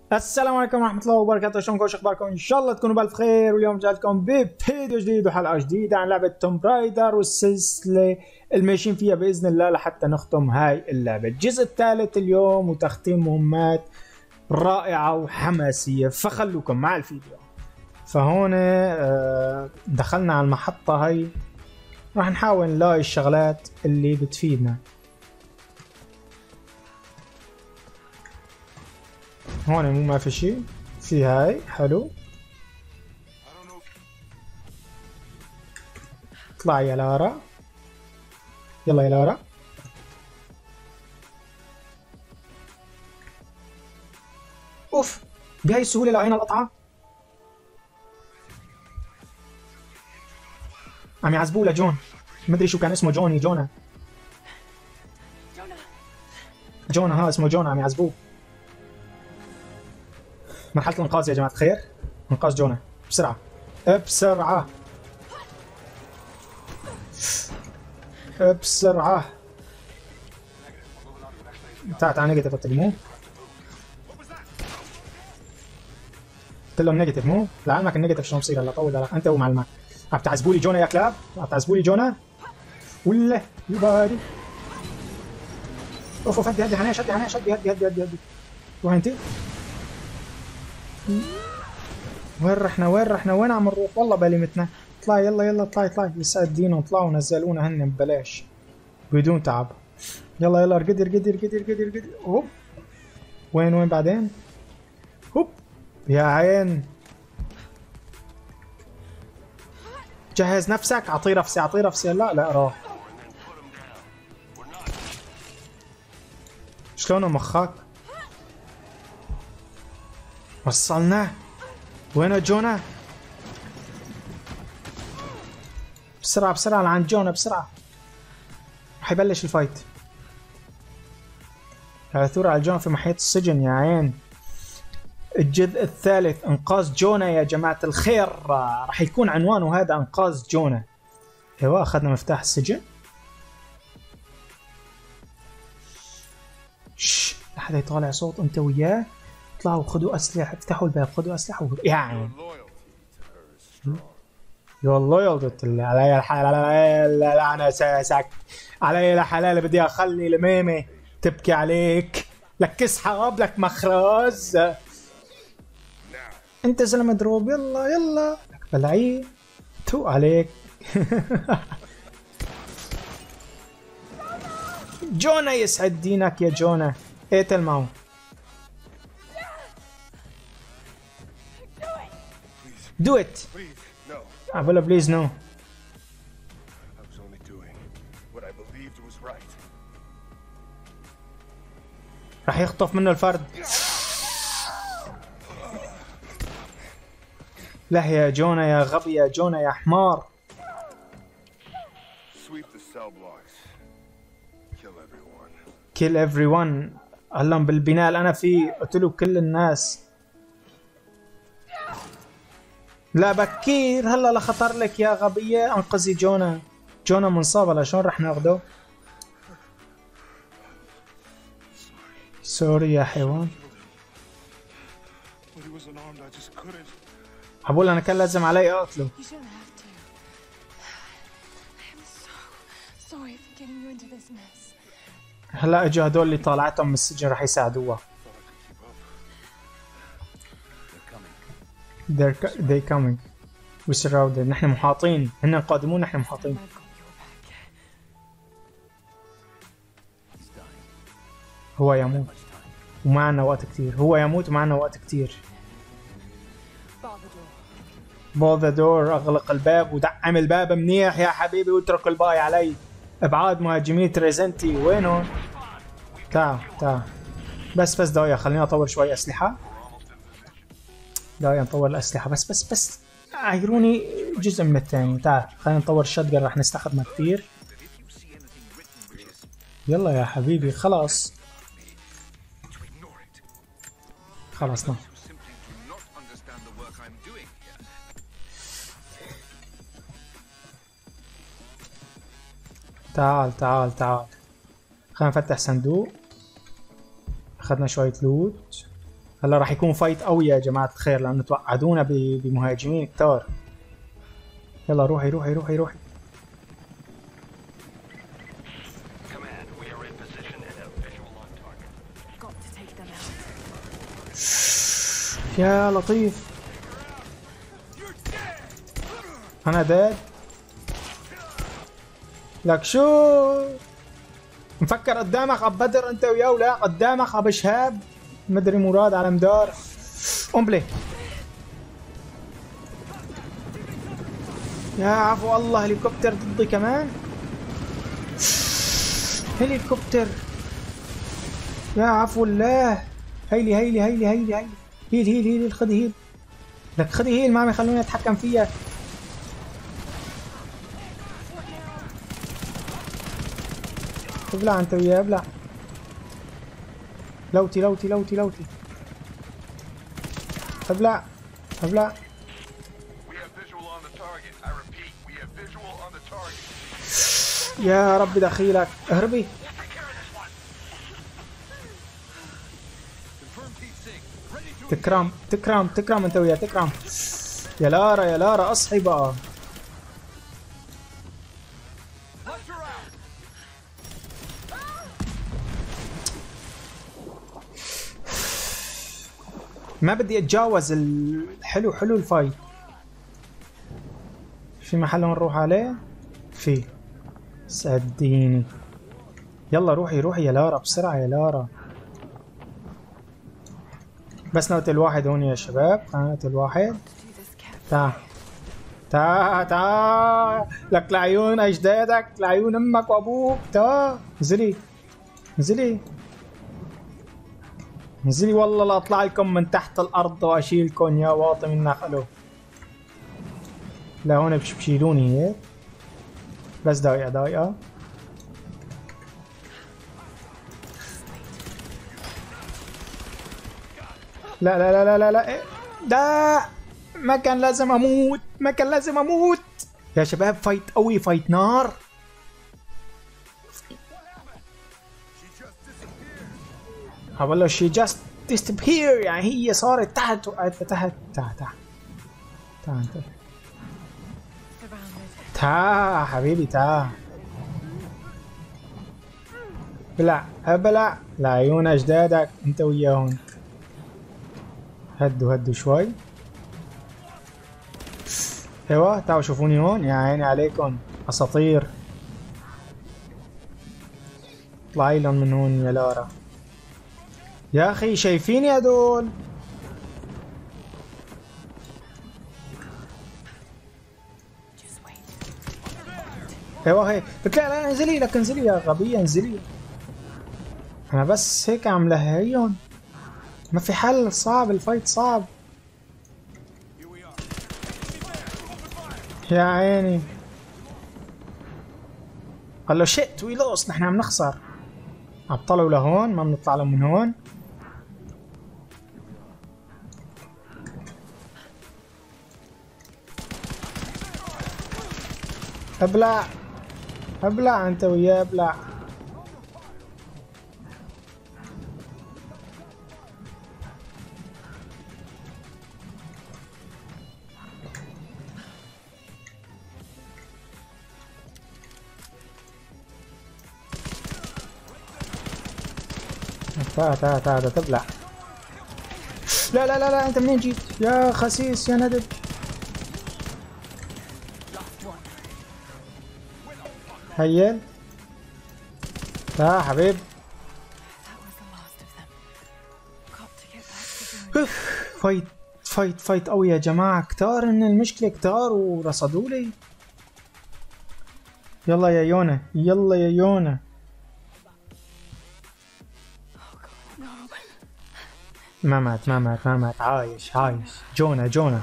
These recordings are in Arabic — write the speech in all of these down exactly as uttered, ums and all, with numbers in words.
السلام عليكم ورحمة الله وبركاته، شلونكم؟ وش اخباركم؟ ان شاء الله تكونوا بالف خير. واليوم جاي لكم بفيديو جديد وحلقة جديدة عن لعبة توم رايدر والسلسلة الماشيين فيها بإذن الله لحتى نختم هاي اللعبة، الجزء الثالث اليوم، وتختيم مهمات رائعة وحماسية، فخلوكم مع الفيديو. فهون دخلنا على المحطة هاي، راح نحاول نلاقي الشغلات اللي بتفيدنا. هون مو ما في شيء، في هاي حلو. اطلع يا لارا، يلا يا لارا. اوف، بهاي السهولة لقينا القطعة. عم يعذبوه لجون، مدري شو كان اسمه، جوني جونا جونا ها اسمه جونا، عم يعذبوه. مرحلة الانقاذ يا جماعة الخير، انقاذ جونا بسرعة بسرعة بسرعة. تعال تعال نيجاتيف التجمو، قلت لهم نيجاتيف مو لعلمك النيجاتيف شلون بصير. هلا طول انت ومعلمك. عم تعذبوا لي جونا يا كلاب، عم تعذبوا لي جونا ولا يباري. اوف اوف، هدي هدي حناش، هدي حناش، هدي هدي هدي هدي هدي. وين انت؟ وين رحنا وين رحنا وين عم نروح؟ والله بالي متنا. اطلعي يلا يلا اطلعي اطلعي، يسعد دينا، اطلعوا ونزلونا هن ببلاش بدون تعب. يلا يلا ارقدي ارقدي ارقدي ارقدي ارقدي. هوب، وين وين بعدين؟ هوب يا عين، جهز نفسك. اعطيه رفسي اعطيه رفسي. لا لا راح. شلونه مخاك؟ وصلنا. وين جونا؟ بسرعة بسرعة لعند جونا بسرعة، رح يبلش الفايت. العثور على جونا في محيط السجن يا عين. الجزء الثالث انقاذ جونا يا جماعة الخير، رح يكون عنوانه هذا، انقاذ جونا. ايوه اخذنا مفتاح السجن. شش، لحد يطالع صوت. انت وياه اطلعوا خذوا اسلحة، افتحوا الباب خذوا اسلحة يا عين. Your loyalty علي الحلال. لا انا اساسك علي الحلال، بدي اخلي الميمة تبكي عليك. لك اسحب لك مخرز. انت زلمة دروب، يلا يلا لك بلعيه تو عليك. جونا يسعد دينك يا جونا، اقتل معه. Do it. أقول له بليز نو. راح يخطف منه الفرد. لا يا جونا يا غبي، يا جونا يا حمار. kill everyone. هلا بالبناء اللي انا فيه قتلوا كل الناس. لا بكير، هلا لخطر لك يا غبية. انقذي جونا، جونا منصاب. هلا شلون رح ناخده؟ سوري يا حيوان. حبول انا كان لازم علي اقتله. هلا اجوا هدول اللي طالعتهم من السجن رح يساعدوها. They're they coming. We surrounded. نحن محاطين، هن قادمون، نحن محاطين. هو يموت ومعنا وقت كتير، هو يموت ومعنا وقت كتير. Ball the door. اغلق الباب ودعم الباب منيح يا حبيبي، واترك الباقي علي. ابعاد مهاجمي تريزنتي وينهم؟ تعال تعال بس بس دقيقة، خليني اطور شوي اسلحة. دقيقة نطور الاسلحة بس بس بس عيروني جزء من الثاني. تعال خلينا نطور الشotgun، راح نستخدمها كثير. يلا يا حبيبي خلاص خلصنا. تعال تعال تعال خلينا نفتح صندوق. اخذنا شوية لوت. هلا راح يكون فايت قوي يا جماعة الخير لأنه توعدونا بمهاجمين كتار. يلا روحي روحي روحي روحي. يا لطيف أنا داد لك شو مفكر قدامك اب بدر انت وياه ولا قدامك اب شهاب مدري مراد على مدار امبلي. يا عفو الله هليكوبتر ضدي كمان. هليكوبتر يا عفو الله. هيلي هيلي هيلي هيلي هيلي هيل هيل هيل خذي هيل لك خذي هيل ما عم يخلوني اتحكم فيها. ابلع انت وياه ابلع. لوتي لوتي لوتي لوتي ابلع ابلع. يا رب دخيلك اهربي. تكرم تكرم تكرم انت وياه تكرم. يا لارا يا لارا اصحي بقى. ما بدي اتجاوز الحلو حلو الفايت. في محل نروح عليه؟ في صدقيني. يلا روحي روحي يا لارا بسرعة يا لارا. بس نقتل واحد هون يا شباب. نقتل واحد. تعال تعال تعال لك لعيون اجدادك لعيون امك وابوك. تعال انزلي انزلي انزلي والله لا اطلع لكم من تحت الارض واشيلكم يا واطي من نخله. لا هون بشيلوني هيك. بس دقيقة دقيقة. لا لا لا لا لا لا لا ما كان لازم اموت ما كان لازم اموت يا شباب. فايت قوي فايت نار. والله شي جاست disappear يعني هي صارت تحت وقعت لتحت. تعال تعال تعال انت تعال حبيبي تعال. ابلع ابلع لعيون اجدادك انت وياهم. هدوا هدوا شوي. ايوه تعالوا شوفوني هون يا عيني عليكم اساطير. اطلعي لهم من هون يا لارا. يا اخي شايفيني هدول. ايوه هي قلت لا لا انزلي لك انزلي يا غبية انزلي. انا بس هيك عم لهيهم. ما في حل صعب الفايت صعب. يا عيني. قال له شيت وي لوست نحن عم نخسر. عطلوا لهون ما بنطلع لهم من هون. ابلع ابلع انت وياه ابلع. تعال تعال تعال تبلع. لا لا لا لا انت منين جيت يا خسيس يا ندب. هيل تعال حبيب. فايت فايت فايت قوي يا جماعة. كتار ان المشكلة كتار ورصدوا لي. يلا يا يونا يلا يا يونا. ما مات ما مات ما مات عايش عايش. جونا جونا.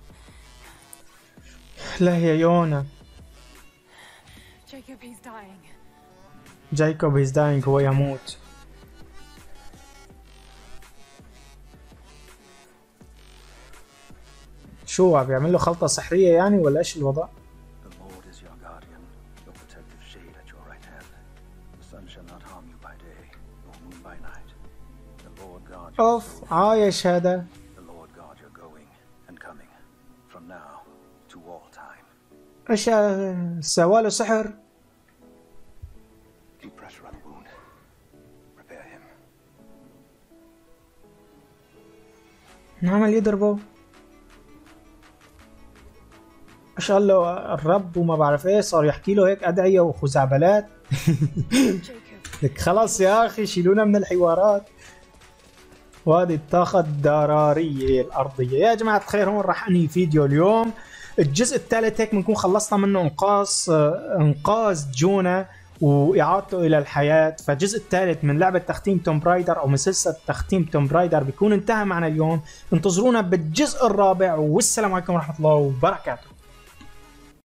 لا يا يونا. جايكوب هيز داينج هو يموت. شو عم بيعمل له خلطة سحرية يعني ولا ايش الوضع؟ اوف عايش هذا. ايش سواله سحر؟ نعمل يضربه. ايش قال له الرب وما بعرف ايه، صار يحكي له هيك ادعيه وخزعبلات. لك خلاص يا اخي شيلونا من الحوارات. وهذه الطاقة الضرارية الأرضية. يا جماعة الخير هون راح أنهي فيديو اليوم. الجزء الثالث هيك بنكون خلصنا منه انقاذ انقاذ جونا واعادته الى الحياه. فالجزء الثالث من لعبه تختيم توم برايدر او من سلسله تختيم توم برايدر بيكون انتهى معنا اليوم. انتظرونا بالجزء الرابع، والسلام عليكم ورحمه الله وبركاته.